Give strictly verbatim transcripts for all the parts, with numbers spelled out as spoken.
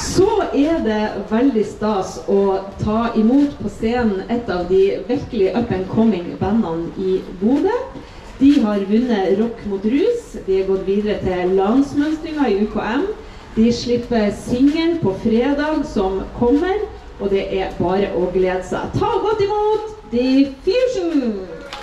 Så er det veldig stas å ta imot på scenen et av de virkelig up-and-coming bandene i Bodø. De har vunnet Rock mot rus, de har gått videre til landsmønstringa i U K M. De slipper singel på fredag som kommer, og det er bare å glede seg. Ta godt imot Defusion!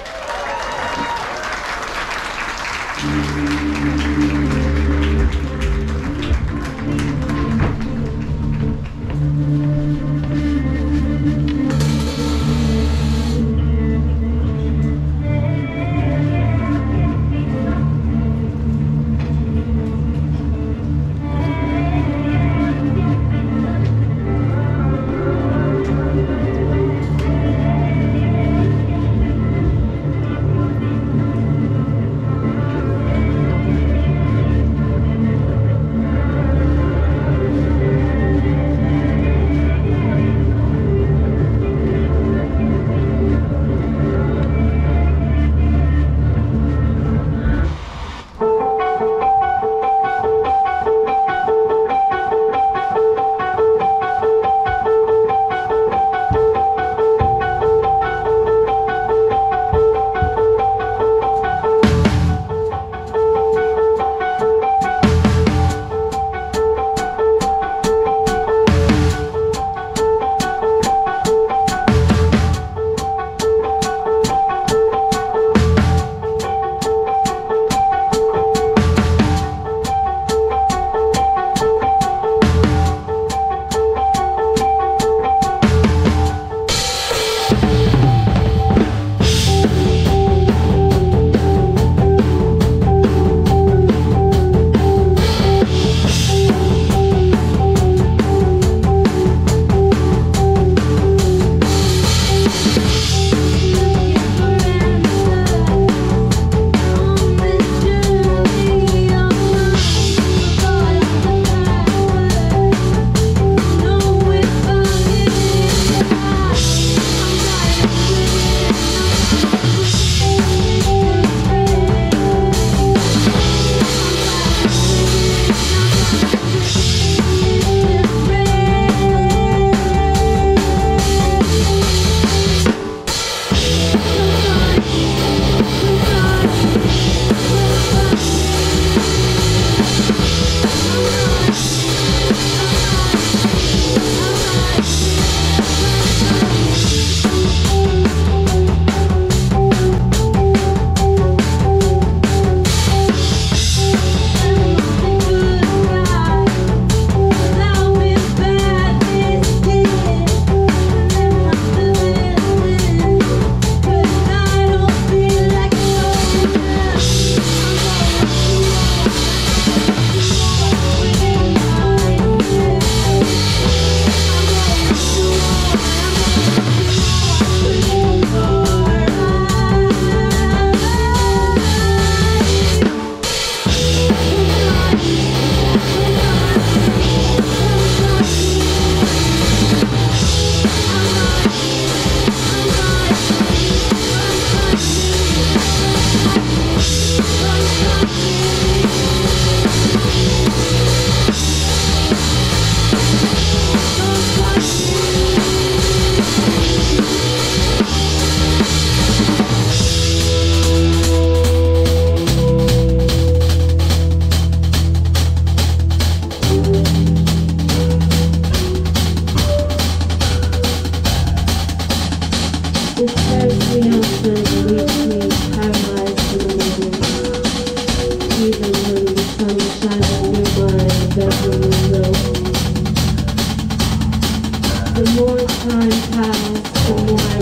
The more time passed, the more I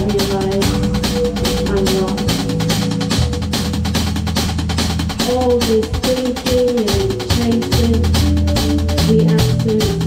realized I'm lost. All this thinking and chasing, the answers